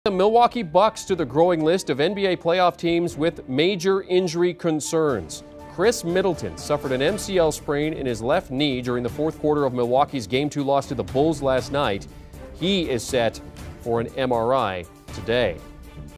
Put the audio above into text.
The Milwaukee Bucks to the growing list of NBA playoff teams with major injury concerns. Khris Middleton suffered an MCL sprain in his left knee during the fourth quarter of Milwaukee's Game 2 loss to the Bulls last night. He is set for an MRI today.